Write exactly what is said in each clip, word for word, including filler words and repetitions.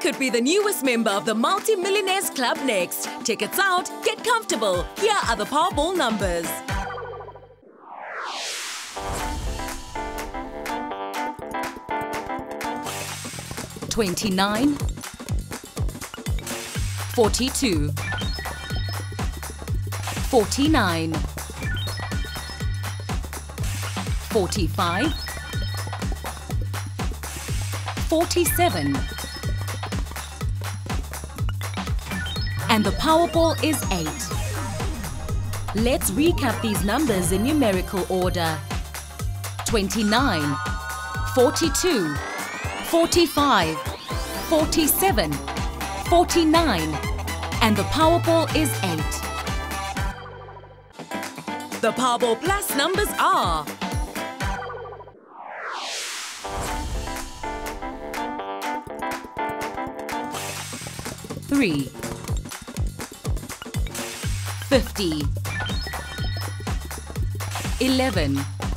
could be the newest member of the Multi-Millionaires Club next. Tickets out, get comfortable. Here are the Powerball numbers. twenty-nine, forty-two, forty-nine, forty-five, forty-seven, and the Powerball is eight. Let's recap these numbers in numerical order. twenty-nine, forty-two, forty-five, forty-seven, forty-nine, and the Powerball is eight. The Powerball Plus numbers are three, fifty, eleven,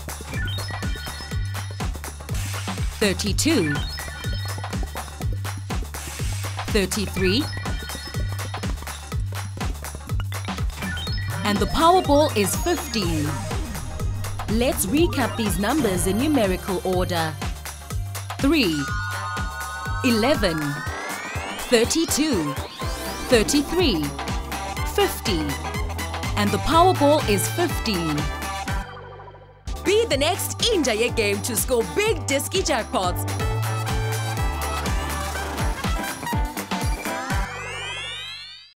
thirty-two, thirty-three, and the Powerball is fifteen. Let's recap these numbers in numerical order. three, eleven, thirty-two, thirty-three, fifty, and the Powerball is fifteen. Be the next India game to score big disky jackpots.